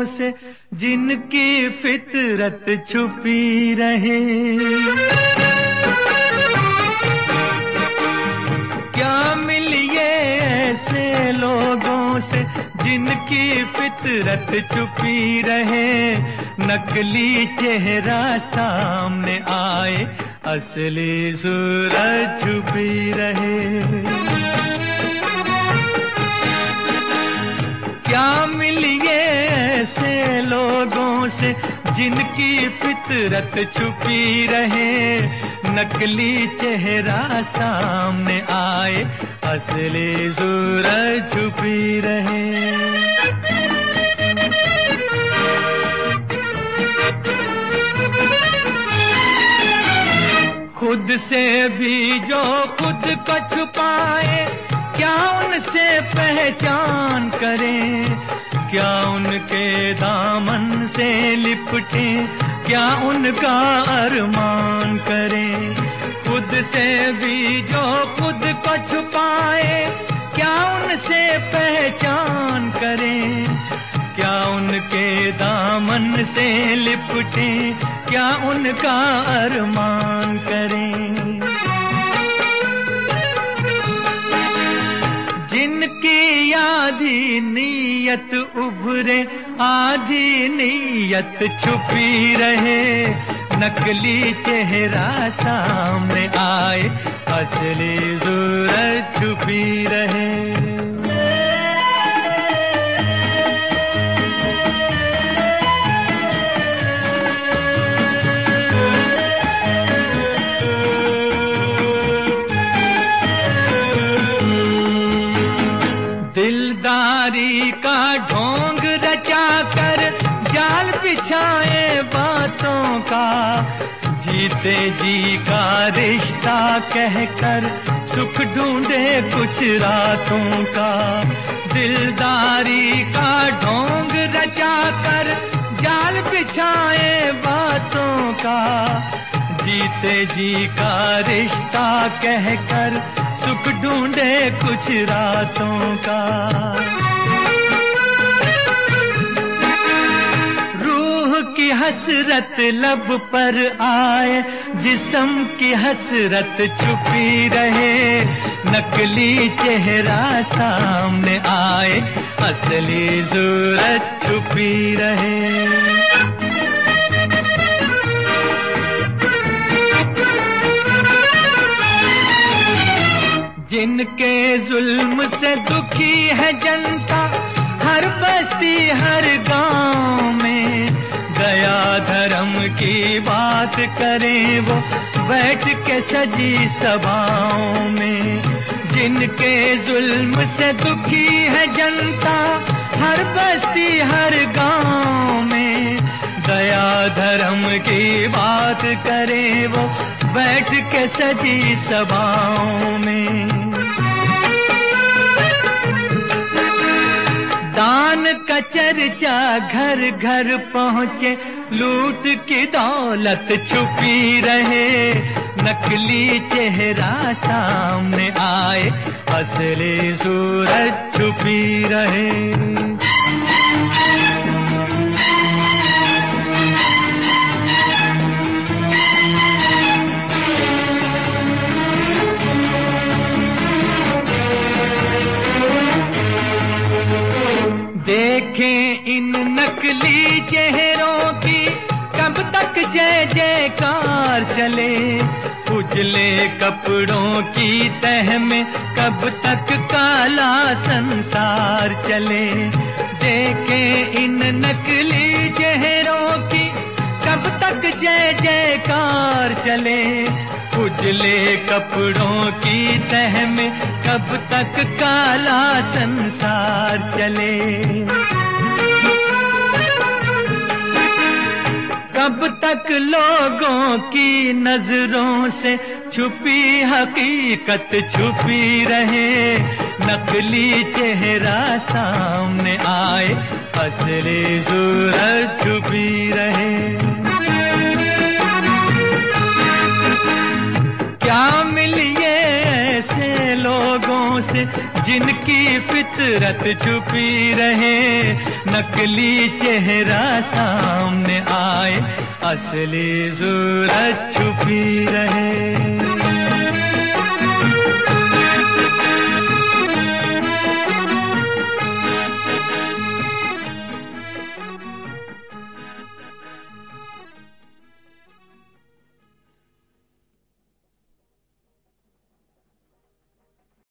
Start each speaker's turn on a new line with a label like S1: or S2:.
S1: से जिनकी फितरत छुपी रहे। क्या मिलिए ऐसे लोगों से जिनकी फितरत छुपी रहे, नकली चेहरा सामने आए, असली सूरत छुपी रहे। क्या मिलिए ऐसे लोगों से जिनकी फितरत छुपी रहे, नकली चेहरा सामने आए, असली सूरत छुपी रहे। खुद से भी जो खुद को छुपाए, क्या उनसे पहचान करें, क्या उनके दामन से लिपटे, क्या उनका अरमान करें। खुद से भी जो खुद को छुपाए, क्या उनसे पहचान करें, क्या उनके दामन से लिपटे, क्या उनका अरमान करें। जिनकी आधी नीयत उभरे, आधी नीयत छुपी रहे, नकली चेहरा सामने आए, असली सूरत छुपी रहे। दिलदारी का ढोंग रचा कर जाल बिछाए बातों का, जीते जी का रिश्ता कहकर सुख ढूंढे कुछ रातों का। दिलदारी का ढोंग रचा कर जाल बिछाए बातों का, जीते जी का रिश्ता कहकर सुख ढूंढे कुछ रातों का। रूह की हसरत लब पर आए, जिस्म की हसरत छुपी रहे, नकली चेहरा सामने आए, असली सूरत छुपी रहे। जिनके जुल्म से दुखी है जनता, हर बस्ती हर गांव में, दया धर्म की बात करें वो बैठ के सजी सभाओं में। जिनके जुल्म से दुखी है जनता, हर बस्ती हर गांव में, दया धर्म की बात करें वो बैठ के सजी सभाओं में। दान का चर्चा घर घर पहुँचे, लूट की दौलत छुपी रहे, नकली चेहरा सामने आए, असली सूरत छुपी रहे। देखें इन नकली चेहरों की कब तक जय जयकार चले, उजले कपड़ों की तह में कब तक काला संसार चले। देखें इन नकली चेहरों की कब तक जय जयकार चले, उजले कपड़ों की तह में कब तक काला संसार चले। कब तक लोगों की नजरों से छुपी हकीकत छुपी रहे, नकली चेहरा सामने आए, असली सूरत छुपी रहे। क्या मिलिए ऐसे लोगों आंखों से जिनकी फितरत छुपी रहे, नकली चेहरा सामने आए, असली सूरत छुपी रहे।